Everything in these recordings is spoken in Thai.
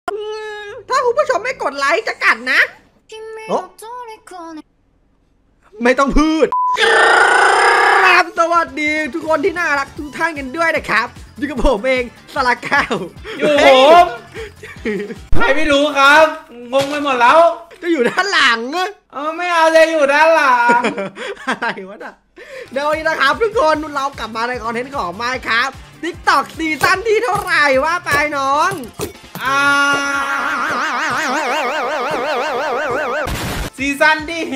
ถ้าคุณผู้ชมไม่กดไลค์จะกัดนะโอ้ไม่ต้องพูดครับสวัสดีทุกคนที่น่ารักทุกท่านกันด้วยนะครับอยู่กับผมเองสลาเก้าอยู่ผมใครไม่รู้ครับงงไปหมดแล้วจะอยู่ด้านหลังไม่เอาเลยอยู่ด้านหลังอะไรวะน่ะเดี๋ยววันนี้นะครับทุกคนเรากลับมาในคอนเทนต์ของไม่ครับ TikTok ซีซั่นที่เท่าไหร่ว่าไปน้องซีซั่นที่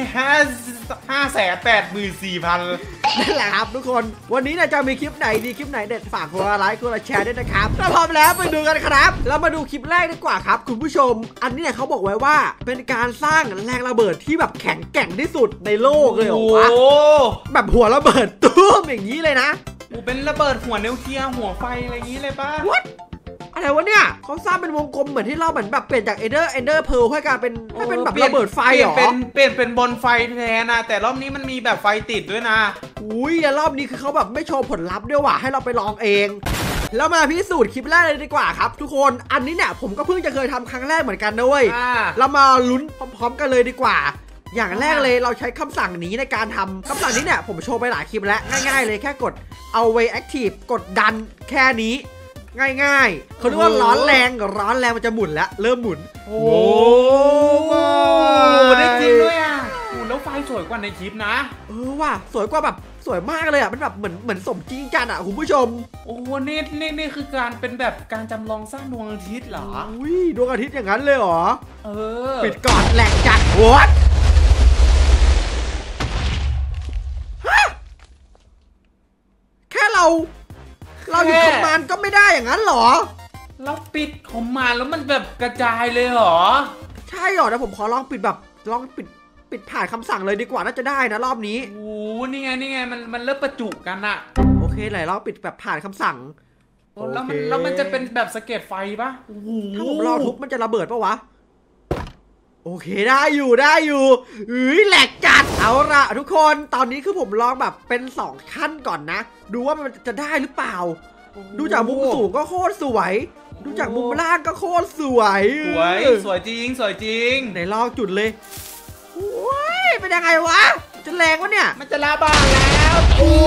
584,000 นั่นแหละครับทุกคนวันนี้จะมีคลิปไหนดีคลิปไหนเด็ดฝากคนละไลค์คนละแชร์ด้วยนะครับถ้าพร้อมแล้วไปดูกันครับเรามาดูคลิปแรกดีกว่าครับคุณผู้ชมอันนี้เขาบอกไว้ว่าเป็นการสร้างแรงระเบิดที่แบบแข็งแกร่งที่สุดในโลกเลยเหรอวะแบบหัวระเบิดตุ้มอย่างนี้เลยนะเป็นระเบิดหัวนิวเคลียร์หัวไฟอะไรอย่างนี้เลยป่ะอะไรวะเนี่ยเขาสร้างเป็นวงกลมเหมือนที่เราเหมือนแบบเปลี่ยนจากเอเดอร์เพลให้กลายเป็นแบบระเบิดไฟเหรอเปลี่ยนเป็นบนไฟแทนนะแต่รอบนี้มันมีแบบไฟติดด้วยนะอุ้ยรอบนี้คือเขาแบบไม่โชว์ผลลัพธ์ด้วยว่ะให้เราไปลองเองแล้วมาพิสูจน์คลิปแรกเลยดีกว่าครับทุกคนอันนี้เนี่ยผมก็เพิ่งจะเคยทำครั้งแรกเหมือนกันนะเว้ยเรามาลุ้นพร้อมๆกันเลยดีกว่าอย่างแรกเลยเราใช้คำสั่งนี้ในการทำคำสั่งนี้เนี่ยผมโชว์ไปหลายคลิปแล้วง่ายๆเลยแค่กดเอาไว้ active กดดันแค่นี้ง่ายๆเขาเรียกว่าร้อนแรงมันจะหมุนแล้วเริ่มหมุนโอ้ได้จริงด้วยอ่ะแล้วไฟสวยกว่าในคลิปนะว่ะสวยกว่าแบบสวยมากเลยอ่ะมันแบบเหมือนสมจริงจังอ่ะคุณผู้ชมโอ้นี่คือการเป็นแบบการจำลองสร้างดวงอาทิตย์เหรออุ้ยดวงอาทิตย์อย่างนั้นเลยเหรอปิดก่อนแหลกจัดหัวแค่เราหยุดคอมมานด์ก็ไม่ได้อย่างนั้นหรอเราปิดคอมมานด์แล้วมันแบบกระจายเลยหรอใช่หรอนะผมขอลองปิดผ่านคำสั่งเลยดีกว่าน่าจะได้นะรอบนี้โอ้นี่ไงมันเริ่มประจุกันอะโอเคไหนลองปิดแบบผ่านคำสั่งแล้วมันจะเป็นแบบสะเก็ดไฟปะถ้าผมลองทุบมันจะระเบิดปะวะโอเคได้อยู่แหลกจัดเอาละทุกคนตอนนี้คือผมลองแบบเป็น2ขั้นก่อนนะดูว่ามันจะได้หรือเปล่าดูจากมุมสูงก็โคตรสวยดูจากมุมล่างก็โคตรสวยจริงไหนลองจุดเลยโอ้ยเป็นยังไงวะจะแรงวะเนี่ยมันจะระเบิดแล้วโอ้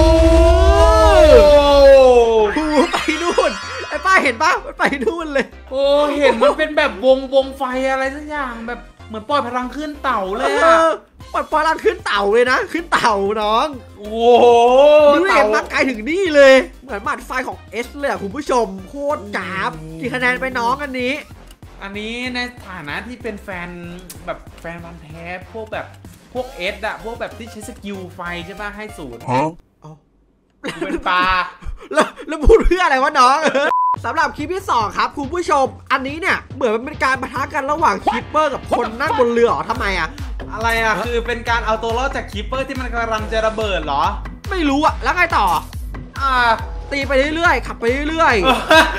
ไปนู่นไอ้ป้าเห็นปะมันไปนู่นเลยโอ้เห็นมันเป็นแบบวงไฟอะไรสักอย่างแบบเหมือนปล่อยพลังขึ้นเต่าเลยปล่อยพลังขึ้นเต่าเลยนะขึ้นเต่าน้องโอ้ดูเห็นมาไกลถึงนี่เลยเหมือนหมัดไฟของเอสเลยคุณผู้ชมโคตรจับกี่คะแนนไปน้องอันนี้ในฐานะที่เป็นแฟนแบบแฟนพันธุ์แท้พวกเอสอะพวกแบบที่ใช้สกิลไฟใช่ป่ะให้สูตรเป็นปลาแล้วพูดเพื่ออะไรวะน้องสำหรับคลิปที่2ครับคุณผู้ชมอันนี้เนี่ยเหมือนมันเป็นการปะทะกันระหว่างคิปเปอร์กับคนนั่งบนเรือทำไมอะไรคือเป็นการเอาตัวรอดจากคิปเปอร์ที่มันกำลังจะระเบิดเหรอไม่รู้แล้วไงต่อตีไปเรื่อยๆขับไปเรื่อยๆ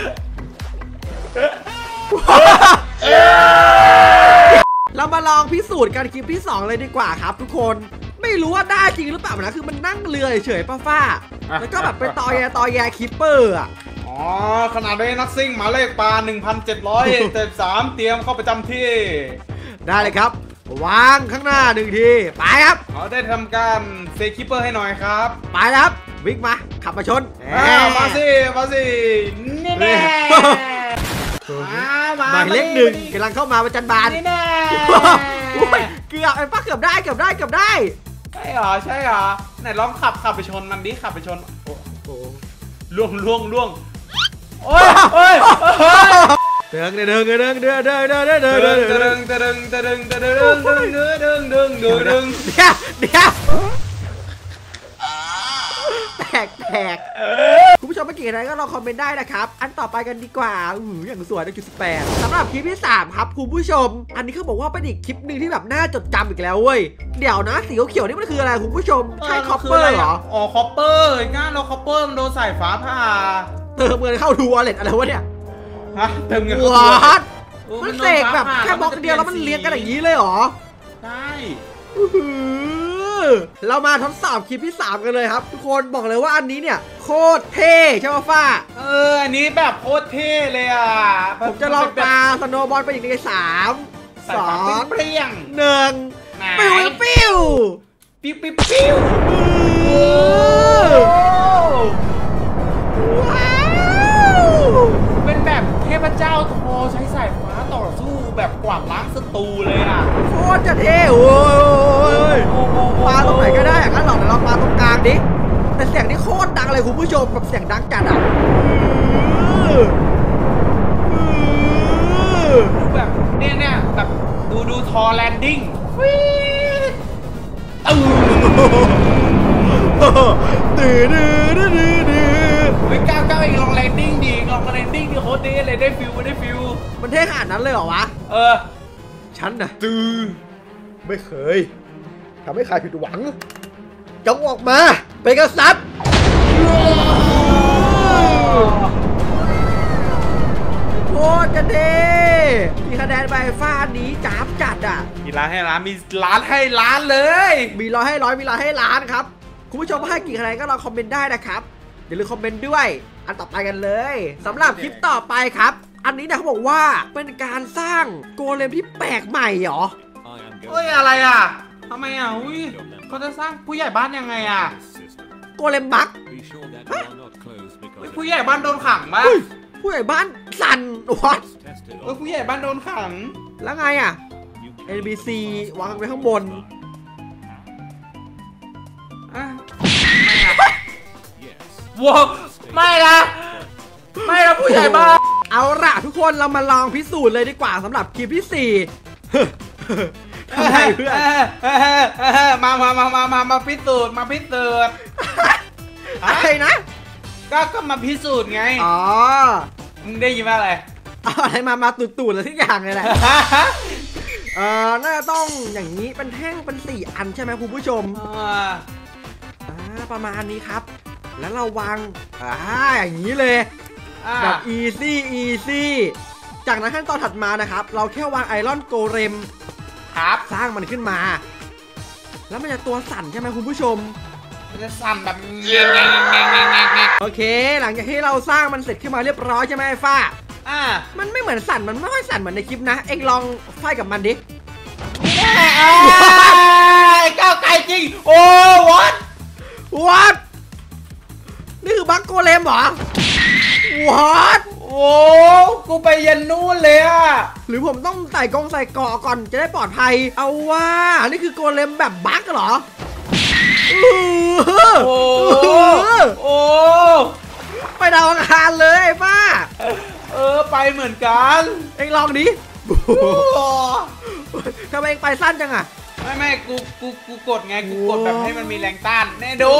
เรามาลองพิสูจน์กันคลิปที่2เลยดีกว่าครับทุกคนไม่รู้ว่าได้จริงหรือเปล่านะคือมันนั่งเรือเฉยๆป้าแล้วก็แบบไปตอแยคิปเปอร์ขนาดนี้นักซิ่งหมายเลขปลา 1,773 เตรียมเข้าประจำที่ได้เลยครับวางข้างหน้า1ทีไปครับเขาได้ทำการเซคิปเปอร์ให้หน่อยครับไปครับวิ่งมาขับมาชนมาสินี่แน่หมายเลข1กำลังเข้ามาประจันบานนี่แน่เกือบไอ้ป้าเกือบได้ใช่เหรอไหนลองขับไปชนมันดิขับไปชนโอ้ล่วงโอ้ยเดินเดี๋ยวแตกคุณผู้ชมไม่เก่งอะไรก็ลองคอมเมนต์ได้นะครับอันต่อไปกันดีกว่าอย่างสวย1.18สำหรับคลิปที่3ครับคุณผู้ชมอันนี้เขาบอกว่าเป็นอีกคลิปหนึ่งที่แบบน่าจดจำอีกแล้วเว้ยเดี๋ยวนะสีเขียวนี่มันคืออะไรคุณผู้ชมใช่คอปเปอร์เหรอคอปเปอร์ง่ายเราคอปเปอร์มันโดนสายฟ้าผ่าเติมเงินเข้าดูวอลเล็ตอะไรวะเนี่ยเติมเงินมันเสกแบบแค่บล็อกเดียวแล้วมันเลี้ยงกันอย่างนี้เลยเหรอใช่เรามาทดสอบคลิปที่3กันเลยครับทุกคนบอกเลยว่าอันนี้เนี่ยโคตรเท่ใช่ไหมฟ้าอันนี้แบบโคตรเท่เลยอ่ะผมจะลองปาสโนว์บอลไปอีกใน3 2 เปรี้ยง 1ปิ้วปิ้วว้าวเป็นแบบเทพเจ้าโทใช้สายฟ้าต่อสู้แบบกวาดล้างศัตรูเลยอ่ะโคตรจะเท่โอ้ยปาตรงไหนก็ได้งั้นเราเดี๋ยวเราปาตรงกลางดิแต่เสียงนี่โคตรดังเลยคุณผู้ชมแบบเสียงดังจัดอ่ะแบบเนี่ยแบบดูทอแลนดิ้งไม่ก้าวเองลองแลนดิ้งดิลองแลนดิ้งดิโคตรเท่เลยได้ฟิลมันเท่ขนาดนั้นเลยเหรอวะฉันนะไม่เคยทำให้ใครผิดหวังจงออกมาเป็นกษัตริย์โคตรจะเท่มีคะแนนใบฟ้านี้จ้าบจัดอ่ะมีร้านให้ร้านมีร้านให้ร้านเลยมีร้อยให้ร้อยมีร้านให้ล้านครับคุณผู้ชมให้กี่คะแนนก็ลองคอมเมนต์ได้นะครับอย่าลืมคอมเมนต์ด้วยอันต่อไปกันเลยสำหรับคลิปต่อไปครับอันนี้เนี่ยเขาบอกว่าเป็นการสร้างโกเลมที่แปลกใหม่เหรอเฮ้ยอะไรอ่ะทำไมอ่ะอุ้ยเขาจะสร้างผู้ใหญ่บ้านยังไงอ่ะโกเลมบักผู้ใหญ่บ้านโดนขังปะผู้ใหญ่บ้านสั่นวัดผู้ใหญ่บ้านโดนขังแล้วไงอ่ะ NBC วางไว้ข้างบนว้าวไม่ละผู้ใหญ่บ้านเอาล่ะทุกคนเรามาลองพิสูจน์เลยดีกว่าสำหรับคลิปที่4ทำไมเพื่อนมาพิสูจน์อะไรนะก็มาพิสูจน์ไงมึงได้ยินว่าอะไรอะไรมาตูดอะไรทุกอย่างเลยแหละน่าจะต้องอย่างนี้เป็นแท่งเป็น4 อันใช่ไหมคุณผู้ชมประมาณนี้ครับแล้วเราวางอย่างนี้เลยแบบอีซี่จากนั้นขั้นตอนถัดมานะครับเราแค่วางไอรอนโกเลมครับสร้างมันขึ้นมาแล้วมันจะตัวสั่นใช่ไหมคุณผู้ชมมันจะสั่นแบบโอเคหลังจากที่เราสร้างมันเสร็จขึ้นมาเรียบร้อยใช่ไหมไอ้ฟ้ามันไม่เหมือนสั่นมันไม่ค่อยสั่นเหมือนในคลิปนะเอ็งลองไฟกับมันดิก้าวไกลจริงโอ้วัดนี่คือบัคโกเลมเหรอวัดโอ้กูไปยันนู่นเลยอะหรือผมต้องใส่เกาะก่อนจะได้ปลอดภัยเอาว่านี่คือโกเลมแบบบัคเหรอโอ้ไปดาวอังคารเลยป้าไปเหมือนกันเอ็งลองดิทำไมเอ็งไปสั้นจังอะไม่กูกดไงกูกดแบบให้มันมีแรงต้านแน่ดู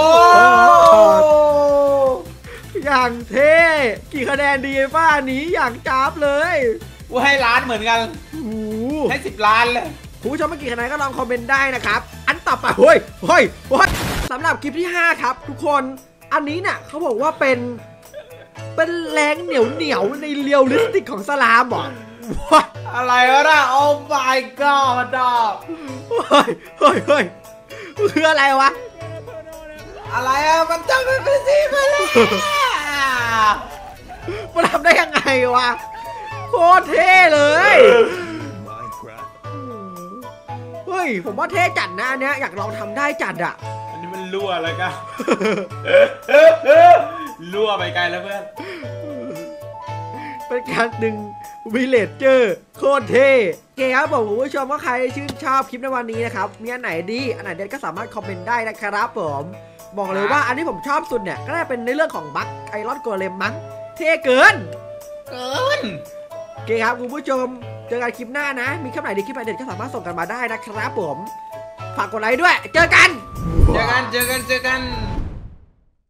อย่างเท่กี่คะแนนดีป้านี้อย่างจ้าบเลยกูให้ล้านเหมือนกันให้10 ล้านเลยคุณผู้ชมเมื่อกี่คะแนนก็ลองคอมเมนต์ได้นะครับอันต่อไปเฮ้ยสำหรับคลิปที่5ครับทุกคนอันนี้เนี่ยเขาบอกว่าเป็นแรงเหนียวในเรียลลิสติกของสลามเหรออะไรวะน่ะโอ้ my god เฮ้ยคืออะไรวะอะไรอ่ะมันจะเป็นสีมาแล้วมันทำได้ยังไงวะโคตรเท่เลยเฮ้ยผมว่าเท่จัดนะอันเนี้ยอยากลองทำได้จัดอ่ะอันนี้มันรั่วแล้วกันรั่วไปไกลแล้วเพื่อนเป็นการดึงวิลเลจเจอร์โคตรเท่โอเคครับผมคุณผู้ชมว่าใครชื่นชอบคลิปในวันนี้นะครับมีอันไหนดีอันไหนเด็ดก็สามารถคอมเมนต์ได้นะครับผมบอกเลยว่าอันที่ผมชอบสุดเนี่ยก็ได้เป็นในเรื่องของบัคไอรอนโกเลมมั้งเท่เกินโอเคครับคุณผู้ชมเจอกันคลิปหน้านะมีคลิปไหนดีคลิปไหนเด็ดก็สามารถส่งกันมาได้นะครับผมฝากกดไลค์ด้วยเจอกัน